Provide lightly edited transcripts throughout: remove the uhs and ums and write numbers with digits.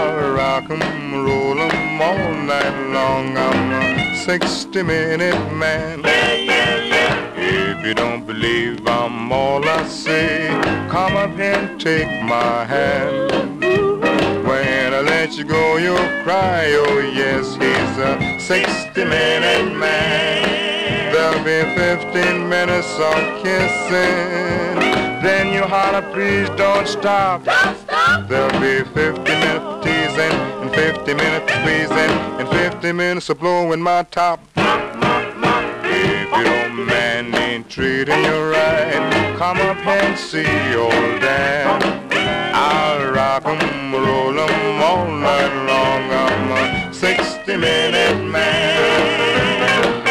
I'll rock 'em, roll 'em all night long. I'm a 60-minute man. If you don't believe I'm all I say, come up here and take my hand. When I let you go, you'll cry. Oh yes, he's a 60-minute man. There'll be 15 minutes of kissing. Then you holler, please don't stop. Don't stop. There'll be 50 minutes of teasing, and 50 minutes of squeezing, and 50 minutes of blowing my top. If your man ain't treating you right, come up here and see old Dan. I'll rock 'em, roll 'em all night long. I'm a 60-minute man.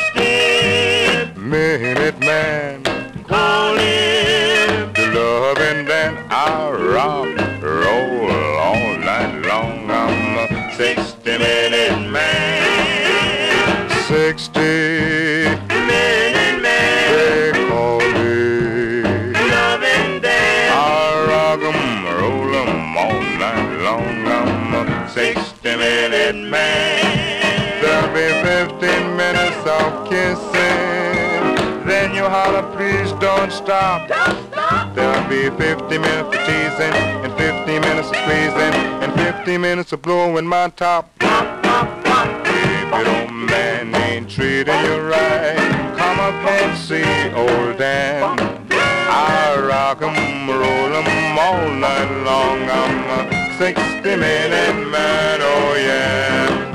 60-minute man. Call him. The loving Dan. I'll rock, roll all night long. I'm a 60-minute man. 60-minute man. They call me Loving Dan. I'll rock 'em, roll 'em all night long. I'm a 60-minute man. There'll be 15 minutes of kissing. Then you holler, please don't stop. Don't stop. There'll be 50 minutes of teasing, and 50 minutes of squeezing, and 50 minutes of blowing my top. If your man ain't treating you right, come up and see old Dan. I'll rock 'em, roll 'em all night long. I'm a 60-minute man, oh yeah.